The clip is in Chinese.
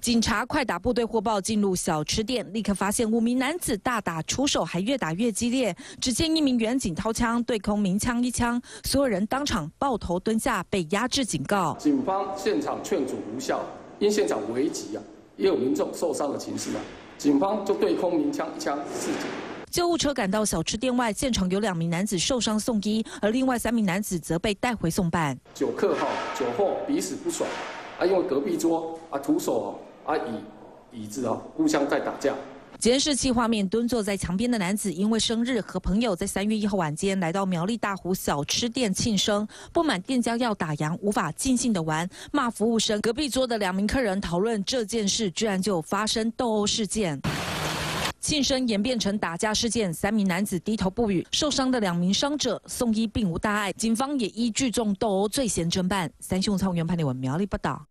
警察快打部队获报进入小吃店，立刻发现5名男子大打出手，还越打越激烈。只见1名员警掏枪对空鸣枪1枪，所有人当场抱头蹲下，被压制警告。 警方现场劝阻无效，因现场危急也有民众受伤的情势警方就对空鸣枪1枪示警。 救护车赶到小吃店外，现场有2名男子受伤送医，而另外3名男子则被带回送办。 酒客酒后彼此不爽因为隔壁桌徒手以椅子互相在打架。 监视器画面，蹲坐在墙边的男子因为生日和朋友在3月1号晚间来到苗栗大湖小吃店庆生，不满店家要打烊，无法尽兴的玩，骂服务生。隔壁桌的2名客人讨论这件事，居然就发生斗殴事件。庆生演变成打架事件，3名男子低头不语，受伤的2名伤者送医并无大碍，警方也依聚众斗殴罪嫌侦办。三讯蔡原潘立文苗栗报道。